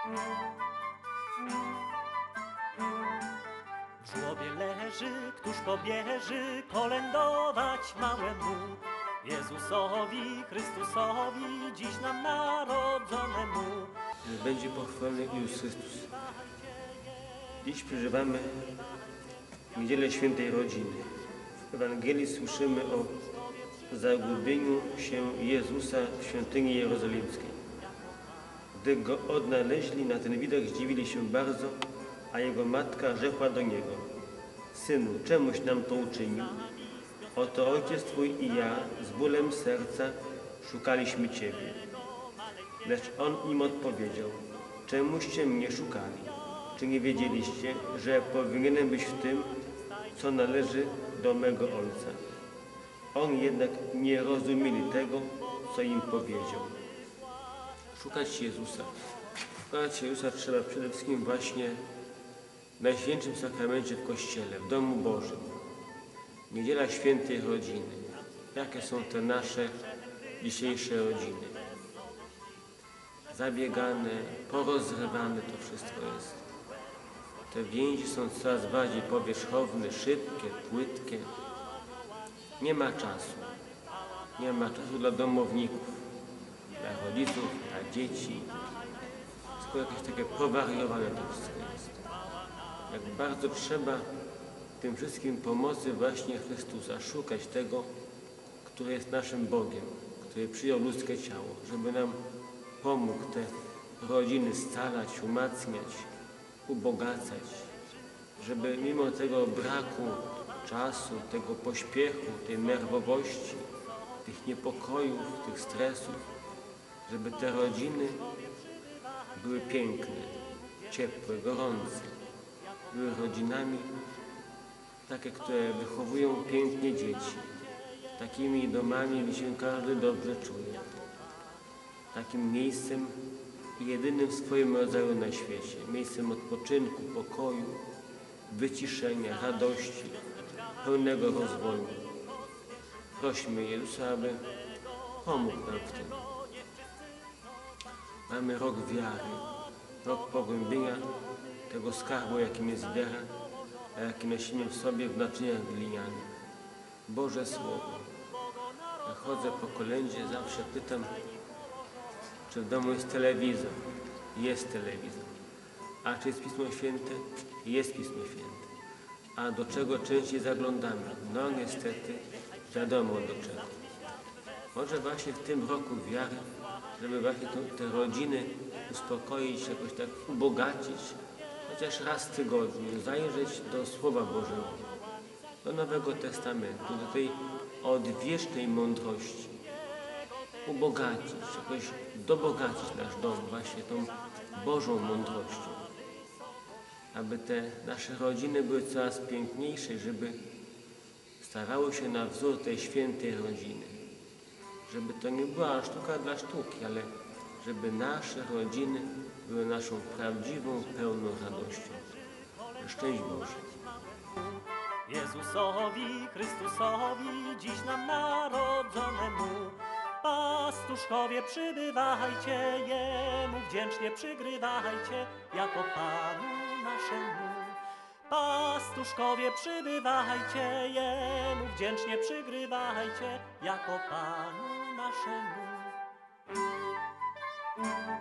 W żłobie leży, któż pobieży kolędować małemu Jezusowi, Chrystusowi, dziś nam narodzonemu. Niech będzie pochwalony Jezus Chrystus. Dziś przeżywamy Niedzielę Świętej Rodziny. W Ewangelii słyszymy o zagubieniu się Jezusa w świątyni jerozolimskiej. Gdy go odnaleźli, na ten widok zdziwili się bardzo, a jego matka rzekła do niego: Synu, czemuś nam to uczynił? Oto ojciec twój i ja z bólem serca szukaliśmy ciebie. Lecz on im odpowiedział: czemuście mnie szukali? Czy nie wiedzieliście, że powinienem być w tym, co należy do mego Ojca? Oni jednak nie rozumieli tego, co im powiedział. Szukać Jezusa. Szukać Jezusa trzeba przede wszystkim właśnie w Najświętszym Sakramencie w Kościele, w Domu Bożym. Niedziela Świętej Rodziny. Jakie są te nasze dzisiejsze rodziny? Zabiegane, porozrywane to wszystko jest. Te więzi są coraz bardziej powierzchowne, szybkie, płytkie. Nie ma czasu. Nie ma czasu dla domowników, dla rodziców, dla dzieci. Wszystko jakieś takie powariowane to wszystko jest. Jak bardzo trzeba tym wszystkim pomocy właśnie Chrystusa, szukać tego, który jest naszym Bogiem, który przyjął ludzkie ciało, żeby nam pomógł te rodziny scalać, umacniać, ubogacać, żeby mimo tego braku czasu, tego pośpiechu, tej nerwowości, tych niepokojów, tych stresów, żeby te rodziny były piękne, ciepłe, gorące, były rodzinami takie, które wychowują pięknie dzieci, takimi domami, gdzie się każdy dobrze czuje, takim miejscem jedynym w swoim rodzaju na świecie, miejscem odpoczynku, pokoju, wyciszenia, radości, pełnego rozwoju. Prośmy Jezusa, aby pomógł nam w tym. Mamy rok wiary, rok pogłębienia tego skarbu, jakim jest wiara, a jaki nosimy w sobie w naczyniach glinianych. Boże Słowo. Jak chodzę po kolędzie, zawsze pytam, czy w domu jest telewizor? Jest telewizor. A czy jest Pismo Święte? Jest Pismo Święte. A do czego częściej zaglądamy? No niestety, wiadomo do czego. Może właśnie w tym roku wiary, żeby właśnie te rodziny uspokoić, jakoś tak ubogacić, chociaż raz w tygodniu zajrzeć do Słowa Bożego, do Nowego Testamentu, do tej odwiecznej mądrości, ubogacić, jakoś dobogacić nasz dom właśnie tą Bożą mądrością, aby te nasze rodziny były coraz piękniejsze, żeby starały się na wzór tej świętej rodziny, żeby to nie była sztuka dla sztuki, ale żeby nasze rodziny były naszą prawdziwą, pełną radością. Szczęść Boże. Jezusowi, Chrystusowi, dziś nam narodzonemu. Pastuszkowie, przybywajcie, Jemu wdzięcznie przygrywajcie, jako Panu naszemu. Pastuszkowie, przybywajcie, Jemu wdzięcznie przygrywajcie, jako Panu naszemu.